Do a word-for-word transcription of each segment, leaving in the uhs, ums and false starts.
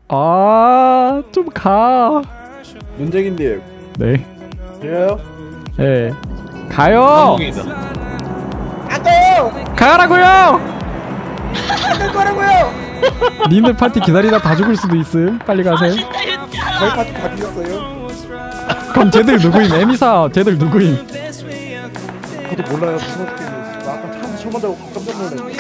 아, 좀 가. 문재인님. 네. 돼요? 네. 가요. 한국이다. 안 가요. 가라고요. 안갈 거라고요. 니네 파티 기다리다 다 죽을 수도 있음. 빨리 가세요. 저희 파티 다 비었어요. 그럼 쟤들 누구임? 에미사 쟤들 누구임? 저도 몰라요. 무슨 어떻게 나 아까 차에서 처음 본다고 깜짝 놀랐네.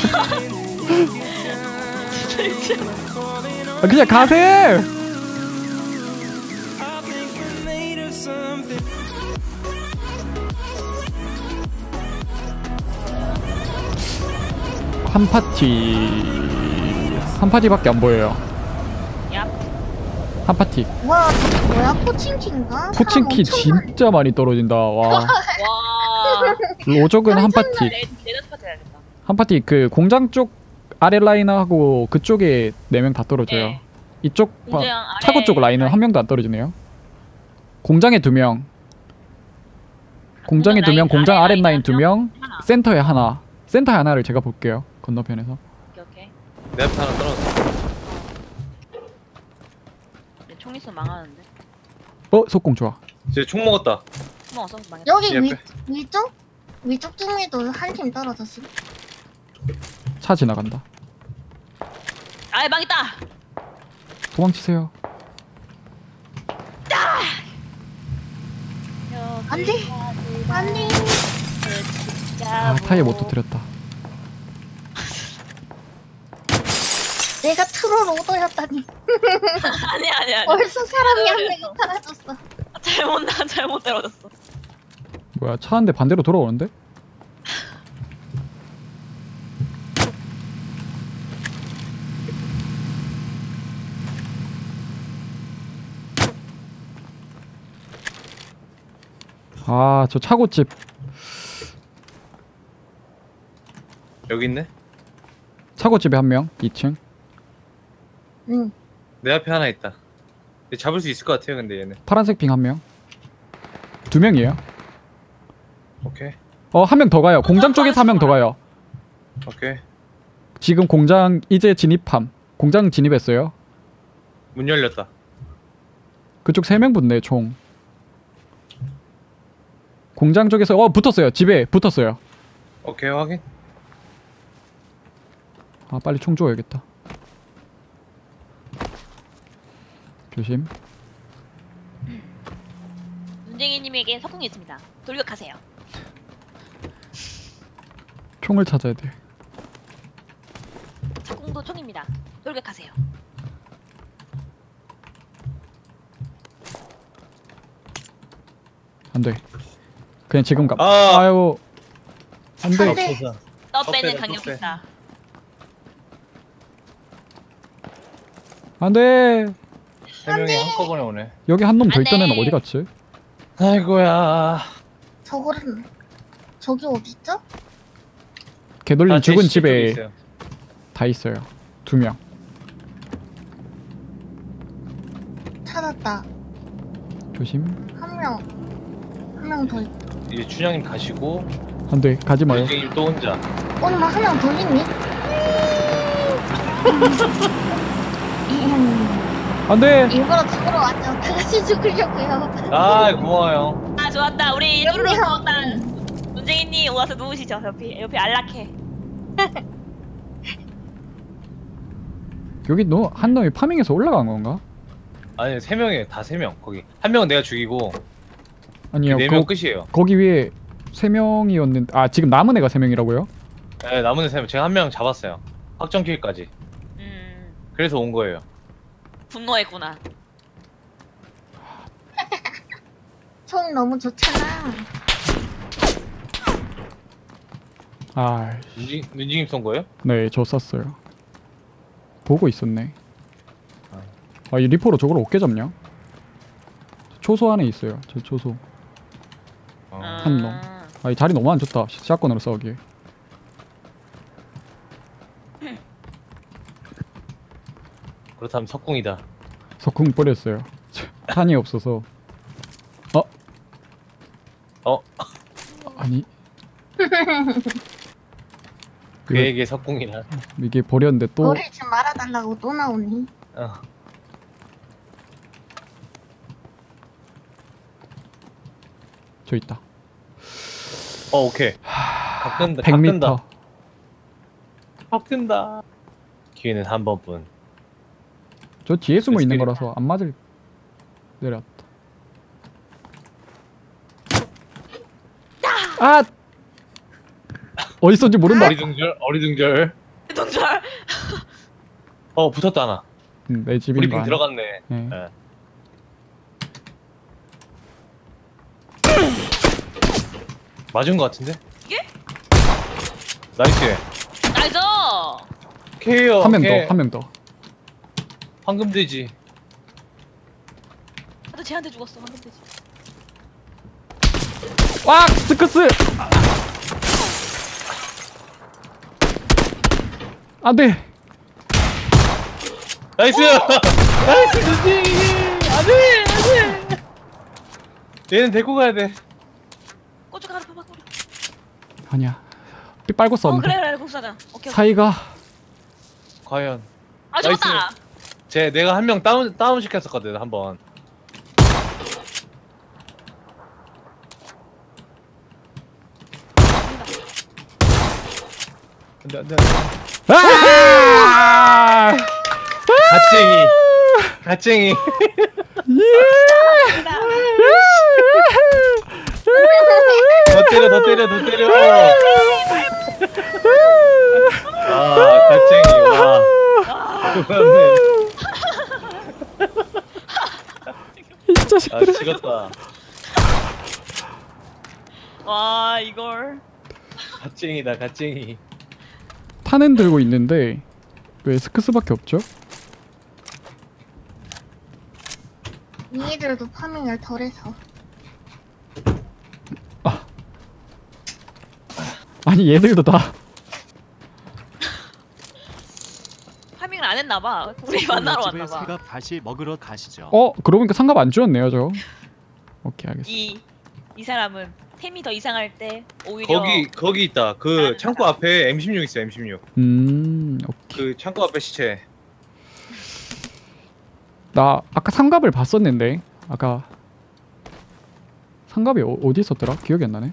아, 그냥 가세. 한 파티 한 파티밖에 안 보여요. 얍. 한 파티. 와, 저거 뭐야? 포칭키인가? 포칭키 진짜 많이 떨어진다. 와. 와. 로족은 한 파티. 네, 네다섯 파티 해야겠다. 한 파티 그 공장 쪽 아래 라인하고 그쪽에 네 명 다 떨어져요. 네. 이쪽 바, 공장 아래 차고 쪽 라인은 라인. 한 명도 안 떨어지네요. 공장에 두 명. 공장에 두 명, 라인, 공장 아래 아래 라인 라인 두 한 명, 하나. 센터에 하나. 센터에 하나를 제가 볼게요. 건너편에서. 오케이 오케이. 내 앞에 하나 떨어졌어. 내 총 있으면 망하는데. 어, 속공 좋아. 쟤 총 먹었다. 먹었어 망했다. 여기 예, 위, 옆에. 위쪽? 위쪽 중에도 한 팀 떨어졌어. 차 지나간다. 아이 망했다. 도망치세요. 안 돼. 안 돼. 아, 타이어 못 터뜨렸다. 내가 트롤 오더였다니. 아니 아니 아니. 벌써 사람이 한 명이 사라졌어. 잘못 나 잘못 떨어졌어. 뭐야, 차 한 대 반대로 돌아오는데? 아, 저 차고집. 여기 있네. 차고집에 한 명, 이 층. 응. 내 앞에 하나 있다. 얘 잡을 수 있을 것 같아요. 근데 얘는. 파란색 핑 한 명. 두 명이에요. 오케이. 어, 한 명 더 가요. 공장 쪽에서 한 명 더 가요. 오케이. 지금 공장 이제 진입함. 공장 진입했어요. 문 열렸다. 그쪽 세 명 붙네, 총. 공장 쪽에서 어, 붙었어요. 집에 붙었어요. 오케이 확인. 아, 빨리 총 줘야겠다. 조심. 문쟁이님에게 석궁이 있습니다. 돌격하세요. 총을 찾아야 돼. 석궁도 총입니다. 돌격하세요. 안 돼. 그냥 지금 가. 아! 아유. 안 돼. 안 돼. 떡배는 떡배다, 강력했다. 안 돼. 세 명이 한꺼번에 오네. 여기 한 놈 더 안 있던 돼. 애는 어디 갔지? 아이고야. 저거는 저기 어딨죠? 개돌림 아, 제 죽은 시체 쪽에 집에 있어요. 다 있어요. 두 명. 찾았다. 조심. 한 명. 한 명 더 있고. 이제 춘향님 가시고 안 돼. 가지 마요. 문재인 또 혼자. 오늘 한 명 더 있니? 안 돼. 일부러 죽으러 왔죠. 다 같이 죽으려고요. 아 고마워요. 아 좋았다. 우리 여기 뚜루루 한- 좋았다. 문쟁이님 와서 누우시죠. 옆에 옆에 안락해. 여기 너 한 놈이 파밍해서 올라간 건가? 아니 세 명이에요. 다 세 명. 거기 한 명은 내가 죽이고 아니요. 네 명 거, 끝이에요. 거기 위에 세 명이었는데 아, 지금 남은 애가 세 명이라고요? 네, 남은 세 명. 제가 한 명 잡았어요. 확정킬까지. 음 그래서 온 거예요. 분노했구나. 총 너무 좋잖아. 아, 눈지 눈지님 쏜 거예요? 네, 저 쐈어요. 보고 있었네. 아, 이 리포로 저걸 어떻게 잡냐? 초소 안에 있어요. 저 초소. 어. 한 놈. 아, 이 자리 너무 안 좋다. 시- 샷건으로 싸우기에. 그렇다면 석궁이다. 석궁 뿌렸어요. 탄이 없어서. 어? 어? 아니. 그에게 석궁이라. 이게 버렸는데 또 버리지 말아달라고 또 나오니. 어. 저 있다. 어 오케이. 각 뜬다. 백 각 미터. 뜬다. 각 뜬다. 기회는 한 번뿐. 저 뒤에 숨어 있는 스킬이- 거라서 안 맞을. 내렸다. 아! 어디 있었는지 모른다. 어리둥절 어리둥절. 동절. 어 붙었다 하나. 음, 내 집인 거 브리핑 아니야? 들어갔네. 네. 예. 맞은 거 같은데? 이게? 나이스. 나이스. 케어. 한 명 더, 한 명 더. 황금 돼지. 나도 쟤한테 죽었어. 방금 되지. 와! 스크스! 안 돼! 나이스. 나이스 돼지. 안돼 안돼. 얘는 데리고 가야 돼. 고춧가루 펴봐. 고춧가루. 아니야. 삐 빨고 어 썼는데. 그래 그래 국사장. 오케이. 오케이. 사이가. 과연. 아 죽었다. 제 내가 한 명 다운 다운 시켰었거든 한번. 안돼 안돼. 아! 갓쟁이. 갓쟁이. 예! 더 때려 더 때려 더 때려. 아 갓쟁이 와. 그만해. 이 아 자식들은. 찍었다. 와 이걸. 갓쟁이다 갓쟁이. 탄은 들고 있는데 왜 스크스밖에 없죠? 이들도 파밍을 덜해서. 아니 얘들도 다. 파밍을 안 했나봐. 우리 만나러 집에 왔나봐. 새가 다시 먹으러 가시죠. 어? 그러고 보니까 상갑 안 주었네요 저. 오케이 알겠어. 이 이 사람은 템이 더 이상할 때 오히려 거기 거기 있다. 그 창고 앞에 엠 십육 있어 엠 십육. 음 오케이. 그 창고 앞에 시체. 나 아까 상갑을 봤었는데 아까 상갑이 어, 어디 있었더라? 기억이 안 나네.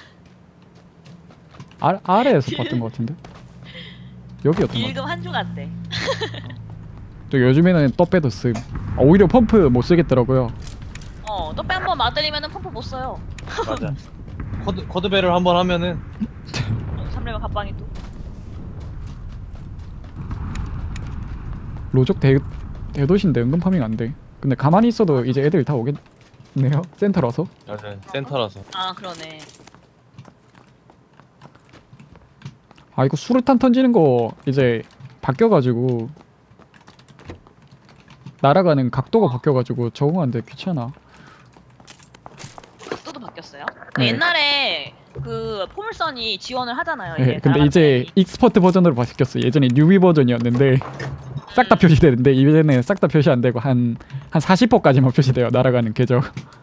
아, 아래에서 봤던 것 같은데. 여기였던 것 같아. 일금 한 주 같대. 또 요즘에는 떡배도 씀. 아, 오히려 펌프 못 쓰겠더라고요. 어, 떡배 한 번 맞들리면은 펌프 못 써요. 맞아. 코드 코드벨을 한번 하면은 삼 레벨 갑방이 또. 로족 대 대도시인데 은근 파밍 안 돼. 근데 가만히 있어도 이제 애들 다 오겠네요. 센터라서. 맞아 센터라서. 아 그러네. 아 이거 수류탄 던지는 거 이제 바뀌어가지고 날아가는 각도가 바뀌어가지고 적응하는데 귀찮아. 각도도 바뀌었어요? 네. 옛날에 그 포물선이 지원을 하잖아요. 네, 이게 근데 날아가는 이제 타임이. 익스퍼트 버전으로 바뀌었어. 예전에 뉴비 버전이었는데 싹 다 표시되는데 이제는 싹 다 표시 안 되고 한 한 사십 퍼까지만 표시돼요. 날아가는 궤적.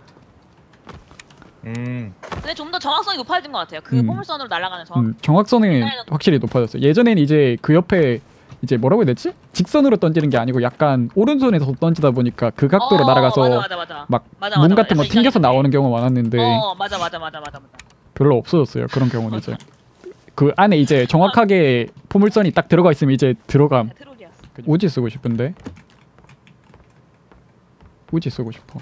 음. 근데 좀 더 정확성이 높아진 것 같아요. 그 음. 포물선으로 날아가는 정확. 음, 정확성이 확실히 높아졌어. 예전엔 이제 그 옆에 이제 뭐라고 해야 되지? 직선으로 던지는 게 아니고 약간 오른손에서 던지다 보니까 그 각도로 어, 날아가서 맞아 맞아 맞아. 막 맞아, 몸 맞아, 같은 거 맞아. 튕겨서 약간 나오는 경우가 많았는데 어 맞아 맞아 맞아 맞아 맞아. 별로 없어졌어요. 그런 경우는 이제 그 안에 이제 정확하게 포물선이 딱 들어가 있으면 이제 들어감. 트롤이었어. 우지 쓰고 싶은데 우지 쓰고 싶어.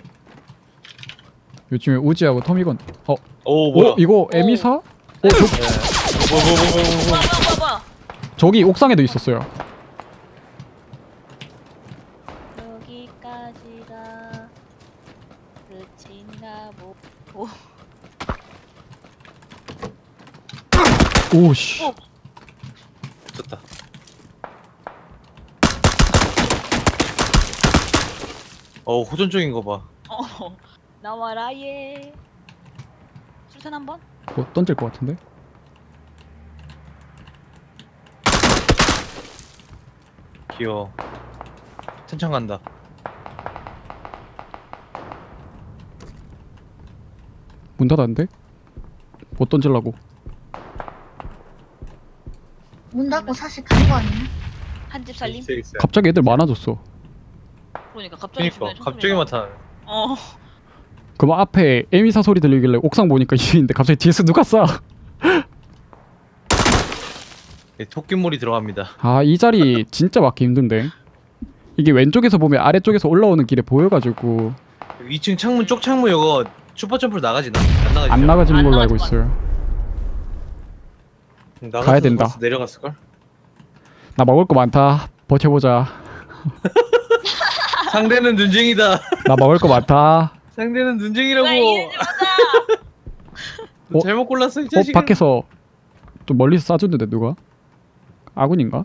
요즘에 우지하고 토미건 어? 오 뭐야? 어? 이거 에미사? 어? 저, 네. 뭐, 뭐, 뭐, 뭐, 뭐, 뭐. 뭐야 뭐야 뭐야 뭐야. 저기 옥상에도 있었어요. 여기까지가 끝인가 보. 오. 오씨. 어. 좋다. 어 호전적인 거 봐. 어. 나와라 예. 술탄 한 번? 뭐 던질 것 같은데? 귀여워. 천천 간다. 문 닫았는데? 못 던질라고. 문 닫고 사실 간 거 아니야? 한 집 살림? 있어요, 있어요. 갑자기 애들 많아졌어. 그러니까 갑자기 그니까 주변에 갑자기 총소리가- 많다. 어. 그럼 앞에 에미사 소리 들리길래 옥상 보니까 이인데 갑자기 뒤에서 누가 쏴? 네, 토끼몰이 들어갑니다. 아, 이 자리 진짜 맞기 힘든데. 이게 왼쪽에서 보면 아래쪽에서 올라오는 길에 보여가지고 이 층 창문 쪽 창문 이거 슈퍼점프로 나가지나? 안 나가지죠? 안 나가지는 안 걸로 알고 나가질 있어요. 나갔어도 가야 된다. 벌써 내려갔을걸? 나 먹을 거 많다. 버텨보자. 상대는 눈쟁이다. 나 먹을 거 많다. 상대는 눈쟁이라고. 나 이기지 못하. 너 어? 잘못 골랐어 이 어? 자식은. 밖에서 좀 멀리서 쏴주는데 누가? 아군인가?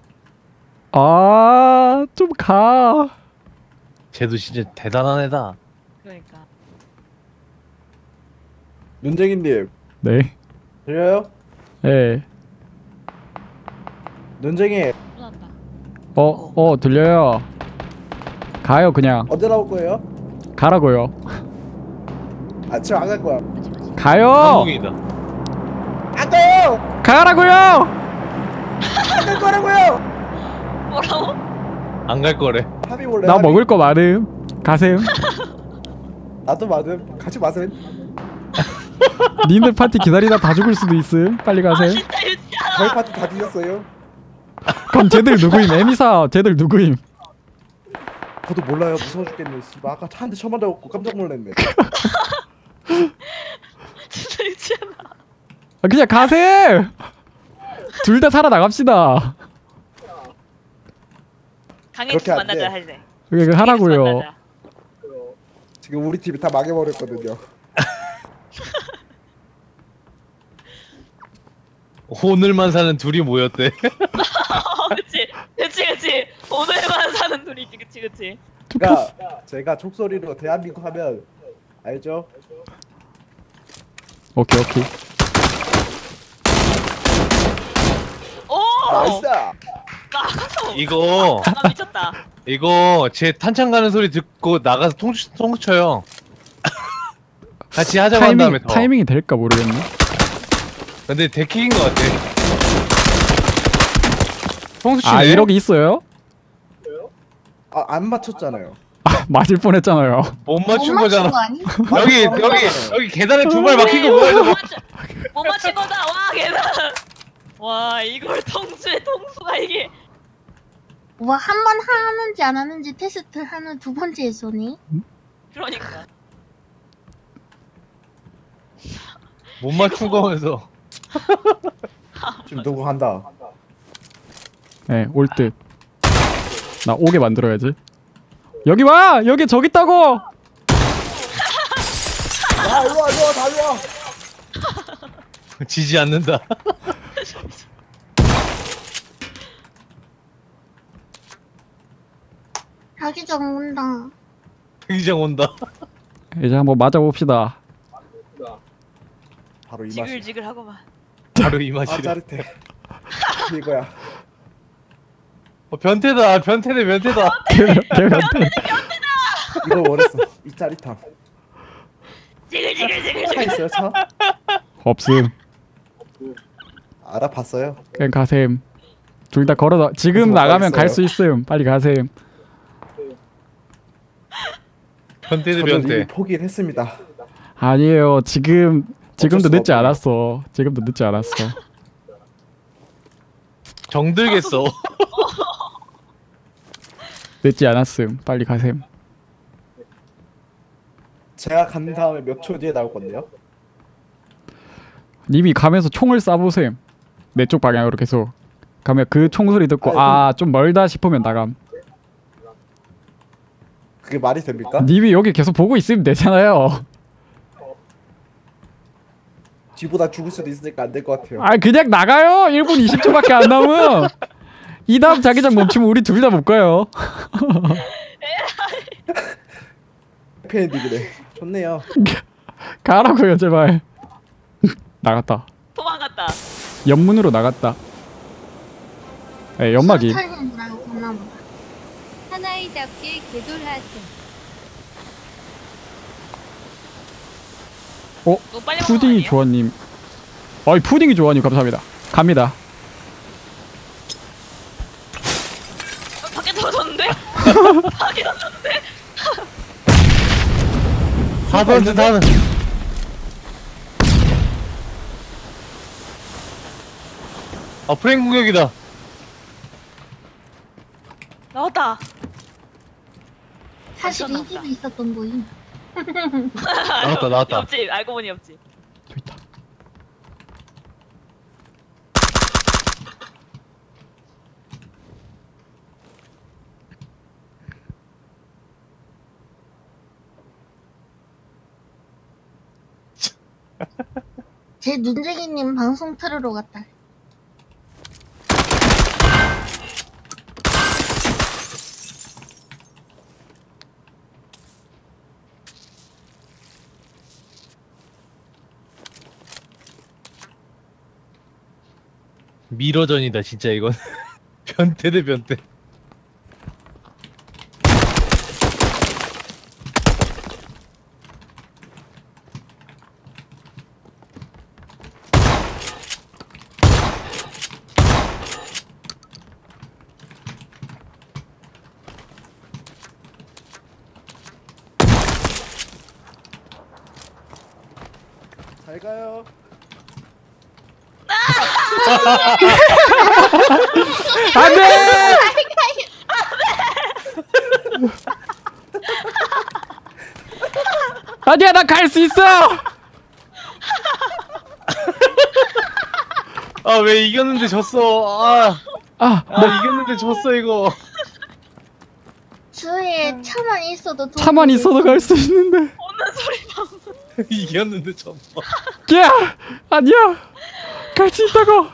아, 좀 가. 쟤도 진짜 대단한 애다. 그러니까. 눈쟁이님 네. 들려요? 예. 눈쟁이 혼난다. 어, 어, 들려요. 가요, 그냥. 언제 나올 거예요? 가라고요. 아 지금 안 갈 거야. 하지 마지. 가요! 한국인이다. 안 가요! 가라고요! 안 갈 거라고요! 뭐라고? 안 갈 거래. 합의 볼래? 나 합의? 먹을 거 많음. 가셈. 나도 많음. 같이 마셈. 니들 파티 기다리다 다 죽을 수도 있음. 빨리 아 가셈. 진짜 유치하다. 저희 파티 다 뒤졌어요. 그럼 쟤들 누구임? 에미사 쟤들 누구임? 저도 몰라요. 무서워 죽겠네. 씨발 아까 차 한 대 쳐맞아갖고 깜짝 놀랐네. 진짜 유치하다. 아, 그냥 가셈. 둘 다 살아나갑시다. 강해지 그렇게 안 만나자 돼. 할래. 그게 그 하라고요. 지금 우리 팀이 다 망해버렸거든요. 오늘만 사는 둘이 모였대. 어, 그치, 그치, 그치. 오늘만 사는 둘이지, 그치, 그치. 그러니까 제가 촉소리로 대한민국 하면 알죠? 오케이 오케이. 오! 나이스! 나가서. 이거 아 미쳤다. 이거 제 탄창 가는 소리 듣고 나가서 통 통쳐요. 같이 하자고 한 다음에 타이밍 더. 타이밍이 될까 모르겠네. 근데 데킥인 것 같아. 통수 아 치네. 이러기 있어요? 아 안 맞췄잖아요. 아, 맞을 뻔했잖아요. 못 맞춘 못 거잖아. 거 아니? 여기 맞춘 여기 거잖아요. 여기 계단에 두 발 막힌 거 뭐야 못 저거? 맞춘, 못 맞춘 거다. 와 계단. 와 이걸 통수에 통수가 이게. 와, 한 번 하는지 안 하는지 테스트 하는 두 번째에서네. 그러니까. 못 맞춘 거면서. 지금 누구 간다. 네, 올 듯. 나 오게 만들어야지. 여기 와! 여기 저기 있다고! 야 일로 와 일로 와 다 일로 와. 지지 않는다. 자기장 온다. 등장 온다. 이제 한번 맞아봅시다. 바로 이 맛이. 지글지글하고만. 바로 이 아 맛이래. 짜릿해. 이거야. 어, 변태다. 변태네 변태다. 개변태. 이걸 원했어. 이 짜릿함. 차 지글지글지글. 있어요 차? 없음. 알아봤어요. 그냥 가셈. 둘 다 걸어서 지금 그래서 못 나가면 갈 수 가겠어요. 있음. 빨리 가셈. 변태네 저는 이미 변태. 포기를 했습니다. 아니에요. 지금 지금도 어쩔 늦지 수가 없네요. 않았어. 지금도 늦지 않았어. 정들겠어. 늦지 않았음. 빨리 가셈. 제가 간 다음에 몇 초 뒤에 나올 건데요? 님이 가면서 총을 쏴보셈. 내 쪽 방향으로 계속. 가면 그 총소리 듣고 아이고. 아 좀 멀다 싶으면 나감. 그게 말이 됩니까? 님이 여기 계속 보고 있으면 되잖아요. 뒤보다 죽을 수도 있으니까 안 될 것 같아요. 아 그냥 나가요. 일 분 이십 초밖에 안 남음. 이 다음 자기장 멈추면 우리 둘 다 못 가요. 해피엔딩이네. 좋네요. 가라고요 제발. 나갔다. 도망갔다. 연문으로 나갔다. 에 연막이. 탈진 줄 알고 갔나 보다. 하나의 잡기 개돌하슴. 어? 너 빨리 먹는 거 푸딩이 아니에요? 조아님. 어이 푸딩이 조아님 감사합니다. 갑니다. 확인했는데. 하던지 나는. 아 프랭 공격이다. 나왔다. 사실 이 나왔다. 집에 있었던 거임. 나왔다 나왔다. 옆집 알고 보니 옆집. 저 있다. 제 눈쟁이님 방송 틀으러 갔다. 미러전이다 진짜 이건. 변태 대 변태. 잘 가요. 안돼. 아니야 나 갈 수 있어. 아 왜 이겼는데 졌어. 아, 아 아 이겼는데 졌어 이거. 주위에 차만 있어도 도움이 차만 있어도 갈 수 있는데. 오는 소리 방송. 이겼는데 졌어. 야 아니야 갈 수 있다고.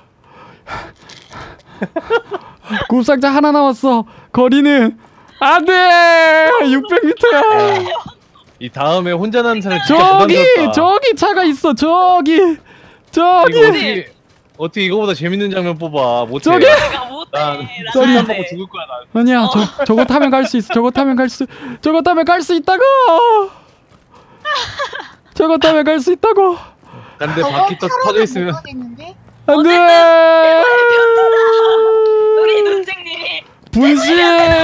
굽상자 하나 남았어. 거리는 안돼 육백 미터야. 이 다음에 혼자 나는 사람 진짜 저기 부담스럽다. 저기 차가 있어. 저기 저기 이거 어떻게 어떻게 이거보다 재밌는 장면 뽑아. 못해. 저기! 내가 못해. 난 나 술만 못해. 먹고 죽을 거야 난. 아니야 저 저거 타면 갈 수 있어. 저거 타면 갈 수 저거 타면 갈 수 있다고. 저거 타면 갈 수 있다고. 근데 저거 바퀴 또 차로는 터져 못 있으면 가겠는데? 안돼. 우리 눈쟁님이 분신.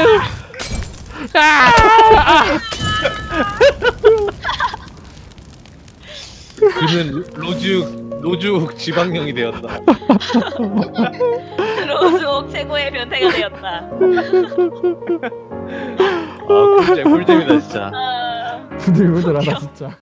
아! 그는 로죽 로죽 지방령이 되었다. 로즈옥 최고의 변태가 되었다. 아 꿀잼 꿀잼이다 진짜. 아... 부들부들하다 진짜.